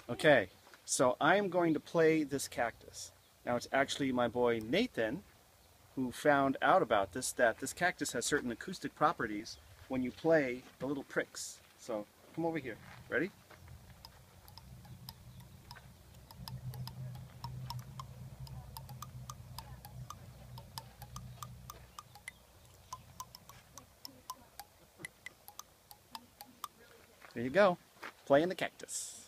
Okay, so I'm going to play this cactus. Now it's actually my boy Nathan who found out about this, that this cactus has certain acoustic properties when you play the little pricks. So come over here. Ready? There you go. Playing the cactus.